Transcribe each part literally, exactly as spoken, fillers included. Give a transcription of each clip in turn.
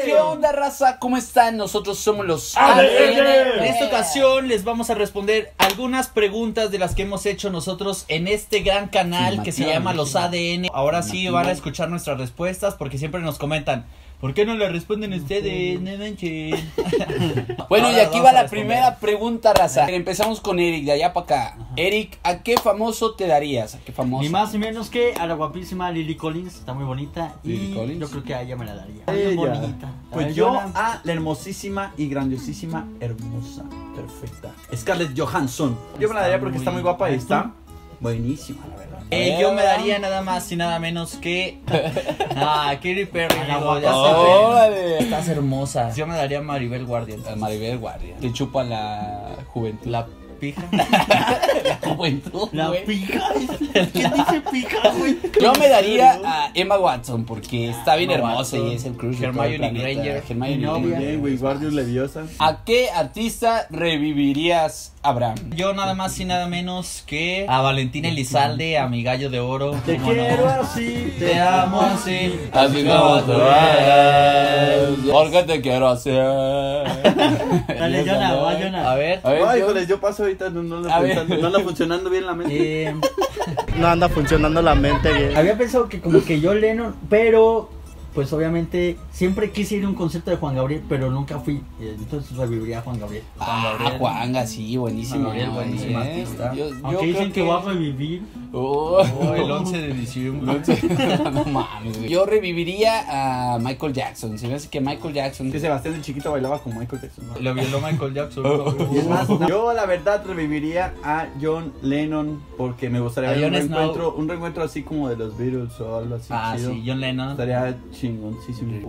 ¿Qué onda, raza? ¿Cómo están? Nosotros somos los A D A D N. N. En esta ocasión les vamos a responder algunas preguntas de las que hemos hecho nosotros en este gran canal que se llama Los A D N. Ahora sí van a escuchar nuestras respuestas porque siempre nos comentan: ¿por qué no le responden ustedes? No manchen. Bueno, y Ahora aquí vamos va a la responder. primera pregunta, raza. Empezamos con Eric, de allá para acá. Eric, ¿a qué famoso te darías? ¿A qué famoso? Ni más ni menos que a la guapísima Lily Collins, está muy bonita. Lily y Collins. yo creo que a ella me la daría. Ella. Muy bonita. Pues A yo Jonah. a la hermosísima y grandiosísima, hermosa, perfecta Scarlett Johansson. Yo me la daría porque está muy guapa y está buenísima, la verdad. Eh, yo me daría nada más y nada menos que ah, Katy Perry. A la amigo, ya guapa. sabes. ¡Órale! Estás hermosa. Yo me daría Maribel Guardia. A Maribel Guardia. Te chupa la juventud. La pija. La juventud, La güey. pija. ¿Quién dice pija, güey? Yo me daría a Emma Watson porque está bien Emma hermosa Watson. y es el crush de todo el Hermione planeta. Granger. Hermione Mi Granger. novia. Bien, güey, Guardias Leviosa. ¿A qué artista revivirías, Abraham? Yo nada más y nada menos que a Valentín Elizalde, a mi gallo de oro. Te ¿Cómo no? quiero así. Te amo así. Así como tú eres, porque te quiero hacer. Dale, Jonah, va, Jonah. A ver. A ver, Ay, yo- híjoles, yo paso ahorita, no, no, A anda ver. pensando, no anda funcionando bien la mente. Eh, No anda funcionando la mente bien. Había pensado que como que John Lennon, pero pues obviamente siempre quise ir a un concierto de Juan Gabriel, pero nunca fui. eh, Entonces reviviría a Juan Gabriel. Ah, Gabriel. Juanga, sí, buenísimo. Juan Gabriel, buenísimo eh. artista. Yo, yo Aunque creo dicen que... va a revivir. Oh. oh, el once de diciembre. No mames, güey. Yo reviviría a Michael Jackson. Se me hace que Michael Jackson. Que Sebastián de chiquito bailaba con Michael Jackson. Lo violó Michael Jackson. Y es más, yo la verdad reviviría a John Lennon porque me gustaría A ver un Jon Snow. reencuentro, un reencuentro así como de los Beatles o algo así. Ah, chido. sí, John Lennon. Estaría chingoncísimo.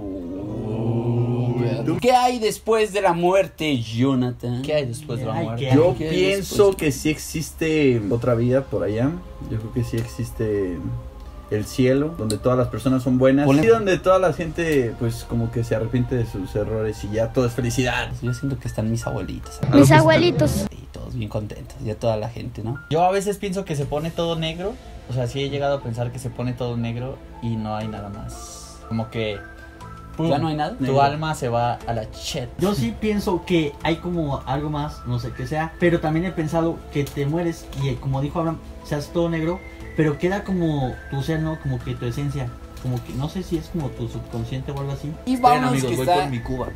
¿Qué hay después de la muerte, Jonathan? ¿Qué hay después de la Ay, muerte? ¿qué Yo ¿Qué hay pienso después? que sí existe otra vida por allá. Yo creo que sí existe el cielo, donde todas las personas son buenas. Ponle- Y donde toda la gente, pues, como que se arrepiente de sus errores y ya todo es felicidad. Yo siento que están mis abuelitos. Mis abuelitos. Y todos bien contentos. Ya toda la gente, ¿no? Yo a veces pienso que se pone todo negro. O sea, sí he llegado a pensar que se pone todo negro y no hay nada más. Como que pum, ¿Ya no hay nada? tu Negro. alma se va a la chet. Yo sí pienso que hay como algo más, no sé qué sea, pero también he pensado que te mueres y eh, como dijo Abraham, seas todo negro, pero queda como tu ser, ¿no? Como que tu esencia, como que no sé si es como tu subconsciente o algo así. Y Esperen, vámonos amigos, que voy está... por mi Cuba.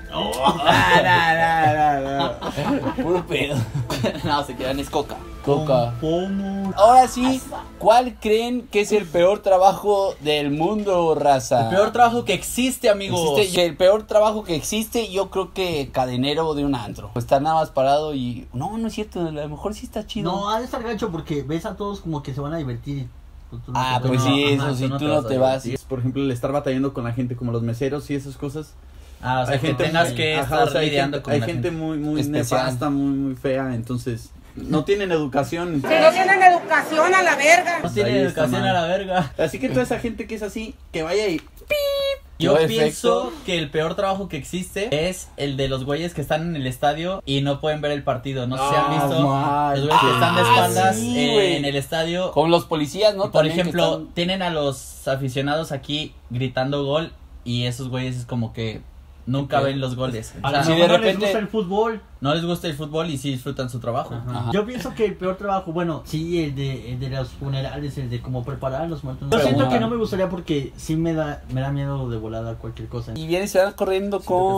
Ah, no, no, no. Puro pedo. No, se quedan, es coca. Coca. ¿Cómo? Ahora sí, ¿cuál creen que es el peor trabajo del mundo, raza? El peor trabajo que existe, amigos. Existe- el peor trabajo que existe, yo creo que cadenero de un antro. Pues estar nada más parado y... No, no es cierto, a lo mejor sí está chido. No, ha de estar gacho porque ves a todos como que se van a divertir. y tú- tú no Ah, te- pues no, sí, ajá, eso tú sí, no tú te no vas a te vas. divertir. Por ejemplo, el estar batallando con la gente como los meseros y esas cosas. Ah, o sea, Hay que gente tengas muy- que ajá, estar o sea, hay lidiando gente, con hay la gente gente. muy muy Especial. nefasta, muy muy fea, entonces no tienen educación. Si no tienen educación, a la verga. No tiene Ahí está educación mal. a la verga. Así que toda esa gente que es así, que vaya y Yo Yo pienso efecto. que el peor trabajo que existe es el de los güeyes que están en el estadio y no pueden ver el partido. No sé si han Ah, visto mal. los güeyes que están de Ah, espaldas sí, eh, güey. en el estadio. Como los policías, ¿no? Y, por También que ejemplo, están- tienen a los aficionados aquí gritando gol y esos güeyes es como que nunca Ok. ven los goles. O A sea, lo si de mejor no les repente- gusta el fútbol. no les gusta el fútbol y sí disfrutan su trabajo. Ajá. Yo pienso que el peor trabajo, bueno, sí, el de, el de los funerales, el de cómo preparar a los muertos. Yo Pero siento bueno. que no me gustaría porque sí me da, me da miedo de volada cualquier cosa. Y vienen y se van corriendo Siento que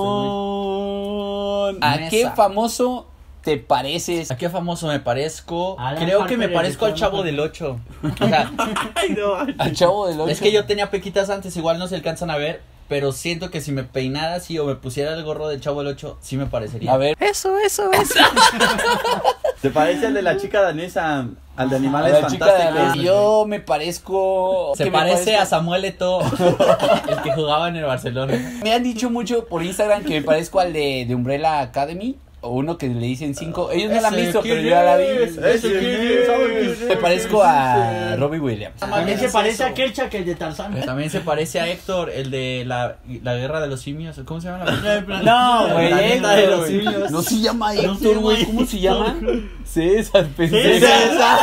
con... ¿A Mesa. qué famoso te pareces? ¿A qué famoso me parezco? Alan Creo que me Harper, parezco al el de Chavo Chavo. del ocho. O sea, Al Chavo del Ocho. es que yo tenía pequitas antes, igual no se alcanzan a ver, pero siento que si me peinara así o me pusiera el gorro del Chavo del ocho, sí me parecería. A ver. Eso, eso, eso. ¿te parece al de la chica danesa, al de A animales la chica de fantásticos? la- Yo me parezco... Se que me parece parezco- a Samuel Eto'o, el que jugaba en el Barcelona. Me han dicho mucho por Instagram que me parezco al de, de Umbrella Academy. O uno que le dicen cinco. Ellos no la han Ese, visto, ¿quién pero yo ya la vi. es? Ese, ¿quién es? ¿Sabe quién es? Me parezco a Robbie Williams. También se parece a aquel que el de Tarzán. También se parece a Héctor, el de la, la guerra de los simios. ¿Cómo se llama? La... No, güey. La él, neta de los güey. simios. No se llama No se Héctor, llama güey. ¿Cómo se llama? César, Sí, pendeja.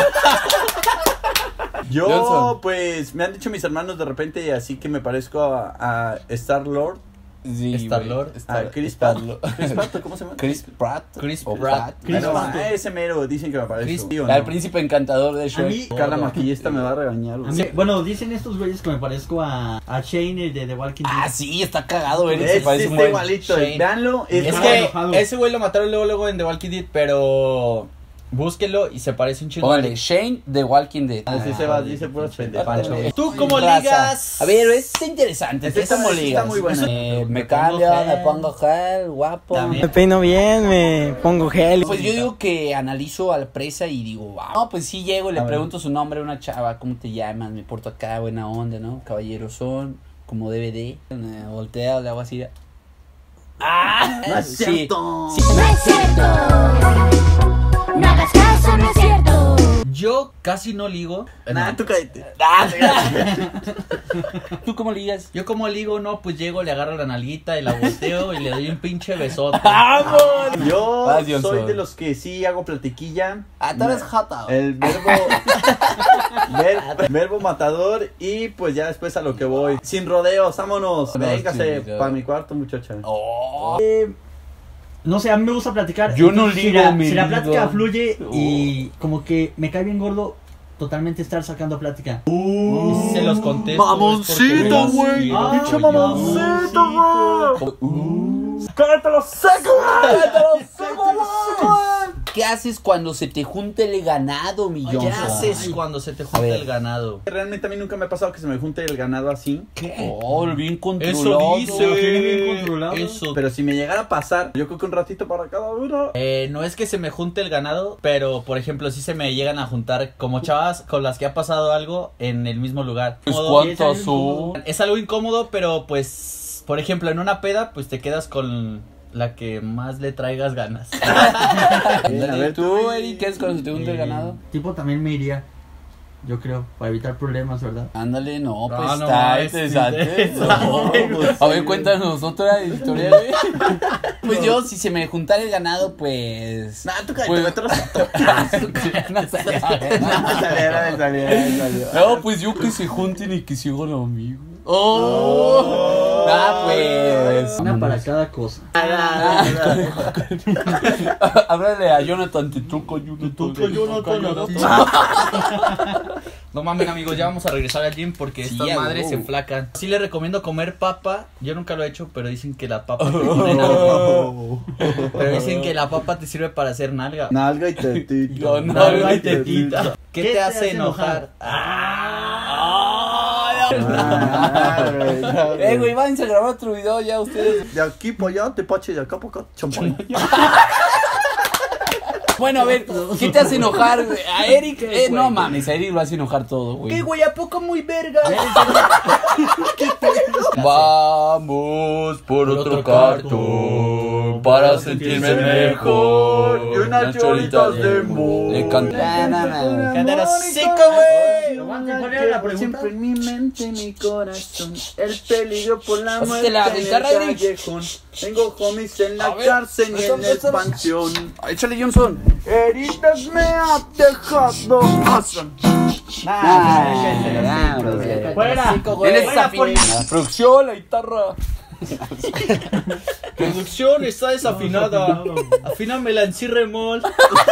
Yo, Johnson. pues, me han dicho mis hermanos de repente así que me parezco a, a Star Lord Sí, Star-Lord. Ah, Chris Pratt. Chris Pratt, ¿cómo se llama? Chris Pratt. Chris o Pratt. Chris Chris Pratt. Pratt. Ese mero, dicen que me parece. Chris- ¿Sí o El no? príncipe encantador de A Shrek. mí, Carla Maquillista me va a regañar, güey. a mí- bueno, dicen estos güeyes que me parezco a, a Shane, el de The Walking Dead. Ah, sí, está cagado, Eric. Es, Se parece está un buen. igualito. Shane. Veanlo. Es Estaba que enojado. ese güey lo mataron luego, luego en The Walking Dead, pero búsquelo y se parece un chingo. Póngale, Shane de Walking Dead. Así se va, dice puras pendejas. Pancho. Ándale. ¿Tú cómo Raza. ligas? A ver, es interesante. Este ¿Tú cómo está- ligas? está muy bueno. Eh, me Me pongo cambio, me gel. pongo gel, guapo. También. Me peino bien, me pongo gel. Pues yo digo que analizo a la presa y digo, wow. No, pues sí llego y le A ver. pregunto su nombre a una chava, ¿cómo te llamas? Me porto acá, buena onda, ¿no? Caballeros son, como D V D. Me volteo, le hago así. ¡Ah! No es Sí. cierto. Sí. No es cierto. No hagas caso, no es cierto. Yo casi no ligo. Nah, No. tú cállate. ¿Tú cómo ligas? Yo como ligo, no, pues llego, le agarro la nalguita y la volteo y le doy un pinche besote. ¡Vamos! Yo Vas, Johnson. soy de los que sí hago platiquilla. Ah, tú eres jota. El verbo ver- verbo matador y pues ya después a lo que voy. Sin rodeos, vámonos. No, Véngase sí, ya. para mi cuarto, muchacha. Oh. No sé, a mí me gusta platicar. Yo no entonces, si ligo, la, mi si la vida. plática fluye y como que me cae bien gordo, totalmente estar sacando plática. Y se los contesto. Mamoncito, es porque me los güey. quiero, Ah, Pinche pollo. mamoncito, güey. Uh. ¡Cállate los seco, ¿Qué haces cuando se te junta el ganado, mi ¿Qué Johnson? haces cuando se te junta ver. el ganado? Realmente a mí nunca me ha pasado que se me junte el ganado así. Oh, bien controlado. Eso dice. Lo tiene bien controlado. Eso. Pero si me llegara a pasar, yo creo que un ratito para cada uno. Eh, no es que se me junte el ganado, pero por ejemplo, sí se me llegan a juntar como chavas con las que ha pasado algo en el mismo lugar. Pues Modo- cuánto es su... Es algo incómodo, pero pues, por ejemplo, en una peda, pues te quedas con la que más le traigas ganas. Bien, a ver, ¿Tú, tú, Eric, qué es cuando se te junta el Eh, ganado? Tipo también me iría, yo creo, para evitar problemas, ¿verdad? Ándale, no, pues No, no, está es interesante. interesante. No, pues, a ver, cuéntanos otra historia, güey. Pues yo, si se me juntara el ganado, pues... Nah, tú cállate, Pues- vete a los- No sale. Saliera, saliera, saliera. No, pues yo que se junten y que se hagan amigos. Oh, ah, pues. Una para cada cosa. Háblale a Jonathan, te toco, Jonathan. Te toco, No mames, amigos, ya vamos a regresar al gym porque Sí, estas a madres huevo. se enflacan. Sí les recomiendo comer papa. Yo nunca lo he hecho, pero dicen que la papa te pone nalga. Pero dicen que la papa te sirve para hacer nalga. Nalga y tetita. Yo no, Nalga y tetita. ¿Qué, ¿Qué te, te hace hace enojar? Ah, güey, no, Eh, güey, váyanse a grabar otro video ya ustedes. De aquí para allá, te pache, de acá para acá, champán. Bueno, a ver, ¿qué te hace enojar, güey? A Eric, eh, no mames, a Eric lo hace enojar todo, güey. ¿Qué, güey? ¿A poco muy verga? Vamos por otro cartón para sentirme mejor. Y unas choritas de mo. Le cantan. Cándalo seco, güey. ¿Cuál era la pregunta? Siempre en mi mente, en mi corazón, el peligro por la Pásate muerte la en el guitarra, Eric. callejón. Tengo homies en la A ver, cárcel y en échale, la échale. expansión. Échale, Johnson. Heridas me ha dejado. ¿Cuál era? Él es desafinado. Producción, la guitarra. Producción está desafinada. Afínamela en si remol.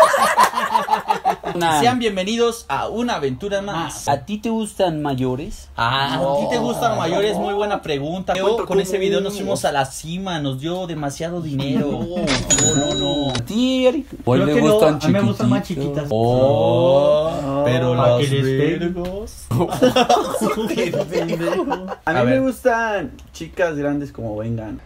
Sean bienvenidos a una aventura más. ¿A ti te gustan mayores? Ah, ¿a ti te gustan mayores? Muy buena pregunta. Yo, con ese video nos fuimos a la cima, nos dio demasiado dinero. No, no, no. ¿A ti, Eric? ¿O Creo le que no, gustan a mí me gustan más chiquititos? chiquitas. Oh. Pero para las que les den. vergos. A mí A me ver. gustan chicas grandes como vengan.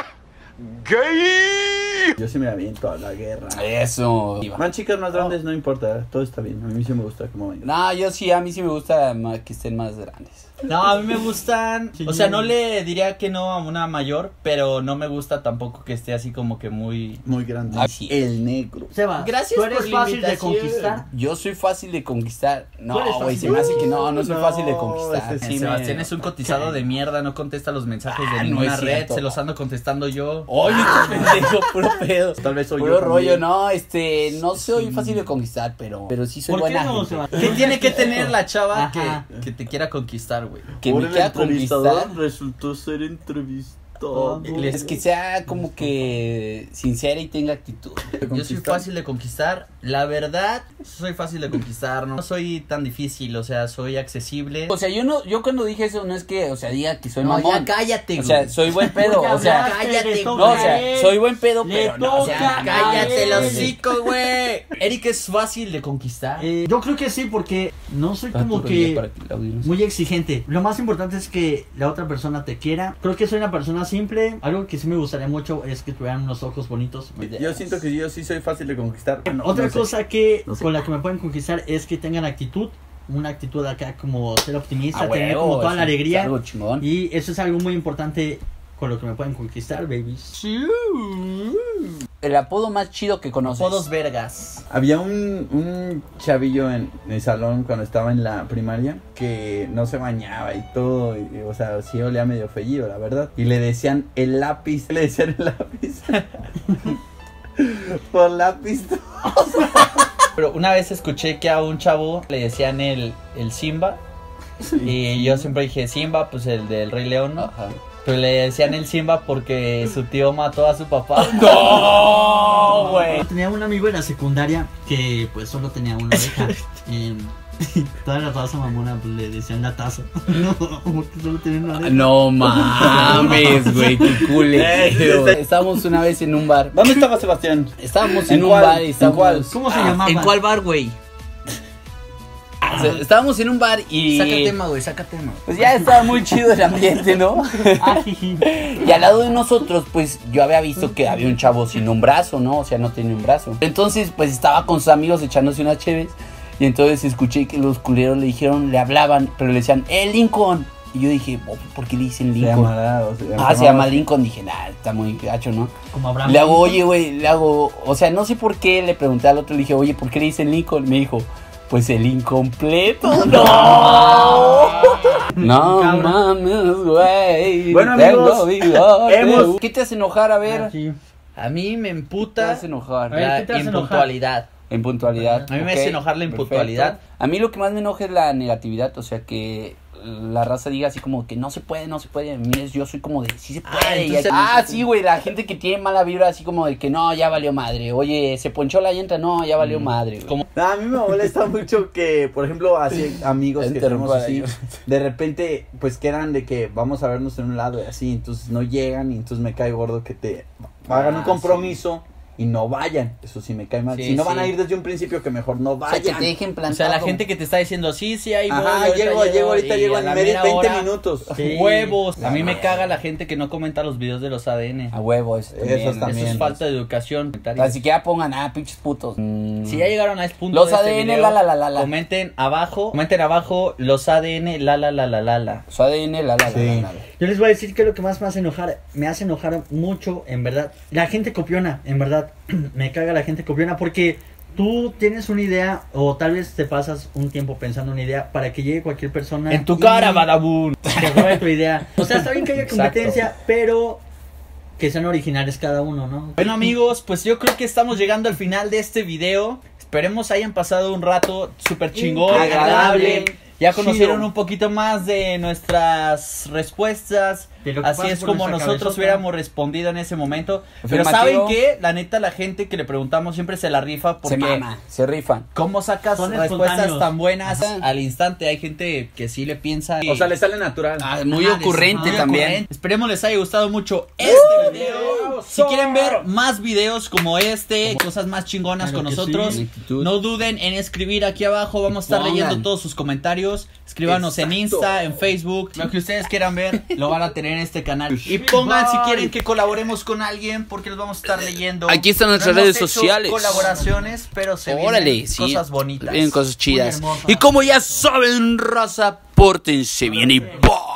Yo sí me aviento a la guerra. Eso. Más chicas más grandes no importa, todo está bien. A mí sí me gusta como vengan. No, yo sí, a mí sí me gusta ma- que estén más grandes. No, a mí me gustan. O sea, no le diría que no a una mayor, pero no me gusta tampoco que esté así como que muy. Muy grande. Ah, sí. El negro. Seba, Gracias ¿tú eres por la fácil de invitación. conquistar? Yo soy fácil de conquistar. No, ¿Tú eres güey, fácil? se me hace que no, no soy No, fácil de conquistar. ese Sí, me- Sebastián es un cotizado de mierda, no contesta los mensajes Ah, de no ninguna es red, cierto. se los ando contestando yo. Oye, qué pendejo, puro pedo. Tal vez soy Puro yo rollo, también. no, este, no soy fácil de conquistar, pero, pero sí soy ¿Por qué buena no, gente. Sebastián? ¿Qué tiene que tener la chava Ajá. que, que te quiera conquistar, güey? Que Por me el quiera entrevistador conquistar. resultó ser entrevistado. Todo. Es que sea como que sincera y tenga actitud. Yo soy fácil de conquistar. La verdad, soy fácil de conquistar. No soy tan difícil, o sea, soy accesible. O sea, yo no, yo cuando dije eso no es que, o sea, diga que soy No, mamón. ya cállate, O sea, güey. soy buen pedo, o sea, cállate, no, o sea, soy buen pedo, Le pero no, o sea, toca a Cállate él. el hocico, güey. Eric es fácil de conquistar. Eh, yo creo que sí, porque no soy como que muy exigente. Lo más importante es que la otra persona te quiera. Creo que soy una persona simple. Algo que sí me gustaría mucho es que tuvieran unos ojos bonitos. Yo siento que yo sí soy fácil de conquistar. No, Otra no sé. cosa que No sé. con la que me pueden conquistar es que tengan actitud. Una actitud acá como ser optimista, A tener huevo, como toda eso la es alegría. algo chingón. Y eso es algo muy importante con lo que me pueden conquistar, babies. El apodo más chido que conoces. Apodos vergas. Había un, un chavillo en el salón cuando estaba en la primaria que no se bañaba y todo, y, o sea, sí olía medio feído, la verdad. Y le decían el lápiz, le decían el lápiz. Por lápiz. Pero una vez escuché que a un chavo le decían el, el Simba. Y yo siempre dije Simba, pues el del Rey León, ¿no? Ajá. Pero le decían el Simba porque su tío mató a su papá. ¡No, güey! Tenía un amigo en la secundaria que pues solo tenía una oreja. eh, toda la raza mamona pues, le decían la taza. No, porque solo tenía una oreja. No mames, güey, qué culero. Estábamos una vez en un bar. ¿Dónde estaba Sebastián? Estábamos ¿En en un cuál? bar y ¿En estábamos. cuál? ¿Cómo se Ah, llamaba? ¿En cuál bar, güey? o sea, estábamos en un bar y. Saca tema, güey, saca tema. Pues ya estaba muy chido el ambiente, ¿no? Ay, Y al lado de nosotros, pues yo había visto que había un chavo sin un brazo, ¿no? O sea, no tenía un brazo. Entonces, pues estaba con sus amigos echándose unas cheves. Y entonces escuché que los culeros le dijeron, le hablaban, pero le decían, ¡eh, Lincoln! Y yo dije, oh, ¿por qué le dicen Se Lincoln? llamará, o sea, Ah, se llama Lincoln. Dije, nah, está muy gacho, ¿no? como Abraham. Le hago, oye, güey, le hago, o sea, no sé por qué le pregunté al otro, le dije, oye, ¿por qué le dicen Lincoln? Me dijo, pues el incompleto. ¡No! No Cabra. mames, güey. Bueno, tengo amigos, bigote. hemos- ¿Qué te hace enojar? A ver. Ah, sí. A mí me ¿Qué te emputa hace enojar? A ver, la ¿qué te hace enojar? impuntualidad. En puntualidad. A mí me ok, hace enojar la perfecto. impuntualidad. A mí lo que más me enoja es la negatividad, o sea, que la raza diga así como que no se puede, no se puede. A mí es, yo soy como de sí se puede. Ah, y entonces- así- ah, sí, güey, la gente que tiene mala vibra así como de que no, ya valió madre. Oye, se ponchó la llanta, no, ya valió madre. güey. Como- A mí me molesta mucho que, por ejemplo, así amigos que tenemos así, de repente, pues quedan de que vamos a vernos en un lado y así, entonces no llegan y entonces me cae gordo que te hagan un Ah, compromiso y no vayan. Eso sí me cae mal. Sí, si no van sí. a ir desde un principio, que mejor no O sea, que vayan. te dejen O plantado. sea, la gente que te está diciendo, sí, sí, ahí voy. Ajá, ahorita llego, llego, ahorita y llego a en la media- mera veinte hora, minutos. Sí. Huevos. A mí me caga la gente que no comenta los videos de los A D N. A huevo, eso también. Esos Eso también. es falta de educación. Ni siquiera pongan, ah, pinches putos. Mm. Si ya llegaron a este punto Los de este A D N, video, la, la, la, la, la. comenten abajo, comenten abajo los A D N, la la la la la la. Su A D N, la, la, la, Sí. la, la. Yo les voy a decir que lo que más me hace enojar, me hace enojar mucho, en verdad. La gente copiona, en verdad. Me caga la gente copiona porque tú tienes una idea o tal vez te pasas un tiempo pensando una idea para que llegue cualquier persona. En tu y cara, badabun. te robe tu idea. O sea, está bien que haya Exacto. competencia, pero que sean originales cada uno, ¿no? Bueno, amigos, pues yo creo que estamos llegando al final de este video. Esperemos hayan pasado un rato súper chingón, Agradable, agradable. Ya conocieron chido. un poquito más de nuestras respuestas. De lo que Así pasa es por como nuestra nosotros cabezota. hubiéramos respondido en ese momento. Pero Afirmativo. ¿saben qué? La neta, la gente que le preguntamos siempre se la rifa Se porque... mama, se rifan. ¿Cómo sacas Son respuestas espontáneos. tan buenas Ajá. al instante? Hay gente que sí le piensa. O sea, le sale natural. Ah, muy Ah, ocurrente Muy también. ocurrente. Esperemos les haya gustado mucho este video. Si quieren ver más videos como este, cosas más chingonas Claro con que nosotros, sí. Actitud. no duden en escribir aquí abajo. Vamos a estar Pongan. leyendo todos sus comentarios. Escríbanos en Exacto. Insta, en Facebook. Lo que ustedes quieran ver, lo van a tener en este canal. Y pongan si quieren que colaboremos con alguien, porque los vamos a estar leyendo. Aquí están nuestras No hemos redes hecho sociales. Colaboraciones, pero se Órale, vienen sí. cosas bonitas. Vienen cosas chidas. hermosas. Y como ya saben, raza, pórtense bien y bye.